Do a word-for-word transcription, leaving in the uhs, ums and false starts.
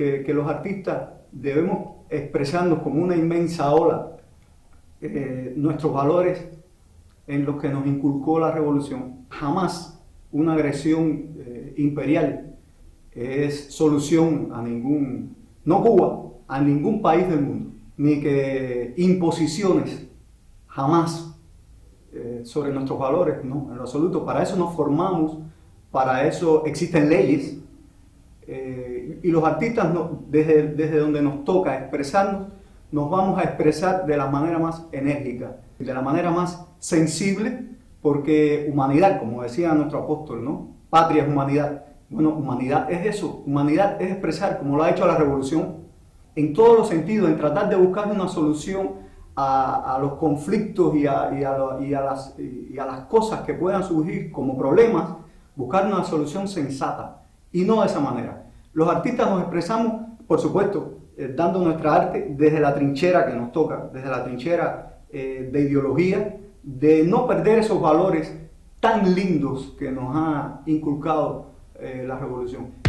que, que los artistas debemos expresarnos como una inmensa ola eh, nuestros valores en los que nos inculcó la revolución. Jamás una agresión eh, imperial es solución a ningún, no Cuba, a ningún país del mundo, ni que imposiciones, jamás, eh, sobre nuestros valores, no, en lo absoluto. Para eso nos formamos, para eso existen leyes, eh, y los artistas, no, desde, desde donde nos toca expresarnos, nos vamos a expresar de la manera más enérgica, de la manera más sensible, porque humanidad, como decía nuestro apóstol, ¿no? Patria es humanidad. Bueno, humanidad es eso, humanidad es expresar, como lo ha hecho la revolución, en todos los sentidos, en tratar de buscar una solución a, a los conflictos y a, y, a, y, a las, y a las cosas que puedan surgir como problemas, buscar una solución sensata, y no de esa manera. Los artistas nos expresamos, por supuesto, eh, dando nuestra arte desde la trinchera que nos toca, desde la trinchera eh, de ideología, de no perder esos valores tan lindos que nos ha inculcado eh, la revolución.